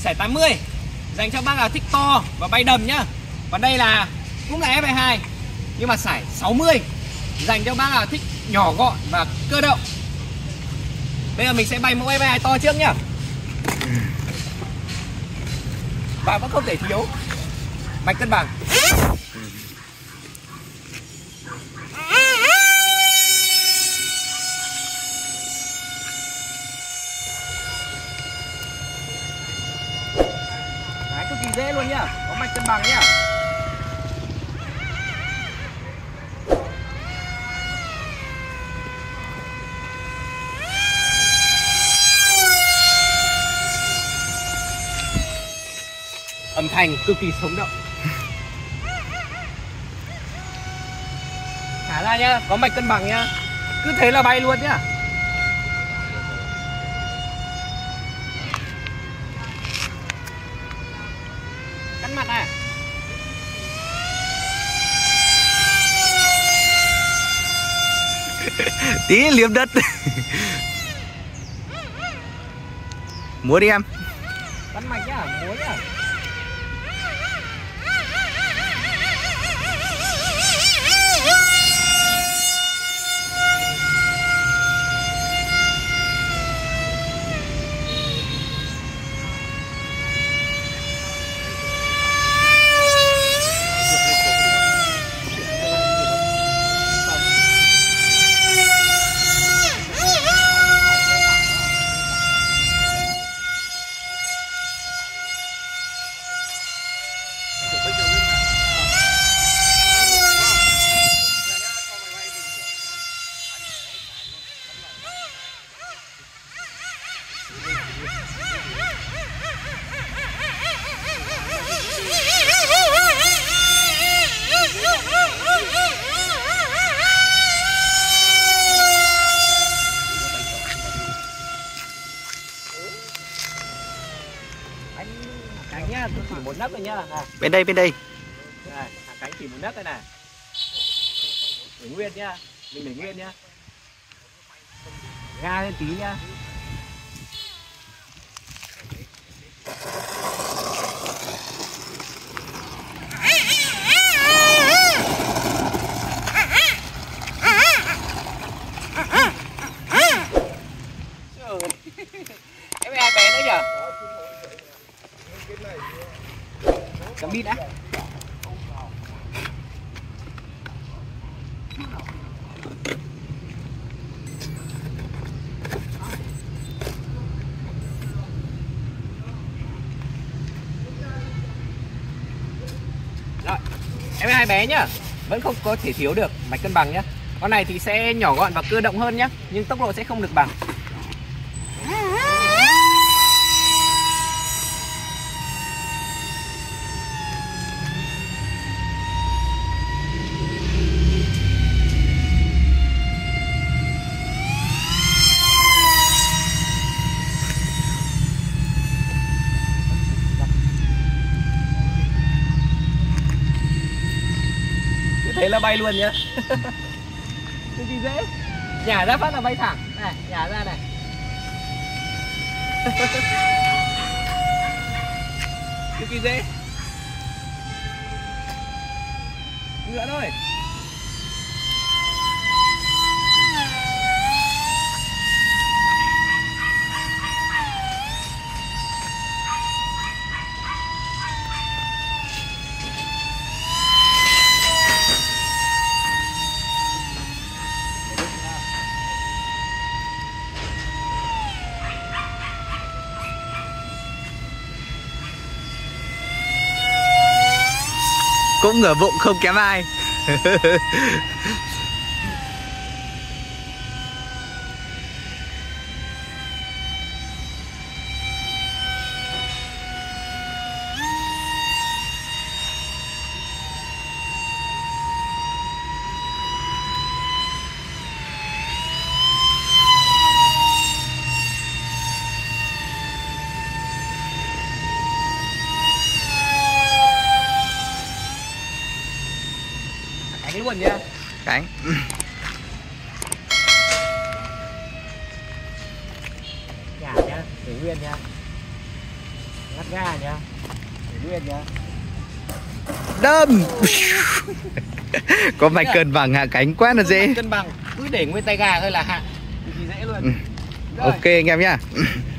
Sải 80 dành cho bác nào thích to và bay đầm nhá. Còn đây là cũng là F22 nhưng mà sải 60 dành cho bác nào thích nhỏ gọn và cơ động. Bây giờ mình sẽ bay mẫu F22 to trước nhá. Và vẫn không thể thiếu mạch cân bằng. Đấy, cực kỳ dễ luôn nhá, có mạch cân bằng nhá. Âm thanh cực kỳ sống động. Thả ra nhá, có mạch cân bằng nhá. Cứ thế là bay luôn nhá. Cắt mặt này. Tí liếm đất. Múa đi em. Cắt mạch nhá, múa nhá. Cánh nhá, chỉ một nấc thôi nhá. Bên đây, bên đây. Này, hạ cánh chỉ một nấc đây này. Để nguyên nhá, mình để nguyên nhá. Ga lên tí nhá. Em ai bé nữa nhở? Cắm pin đã. Rồi, em hai bé nhá, vẫn không có thể thiếu được mạch cân bằng nhá. Con này thì sẽ nhỏ gọn và cơ động hơn nhá, nhưng tốc độ sẽ không được bằng. Thế là bay luôn nhá. Cực kỳ dễ. Nhả ra phát là bay thẳng. Này, nhả ra này. Cực kỳ dễ. Nữa thôi. Cũng ngửa bụng không kém ai. Cánh luôn nhá. Cánh. Nhả nhá, để nguyên nhá. Ngắt ga nhá. Để nguyên nhá. Đâm. Có mạch cân bằng hạ cánh quá là dễ. Cân bằng, cứ để nguyên tay gà thôi là hạ. Thì dễ luôn. Ok anh em nhá.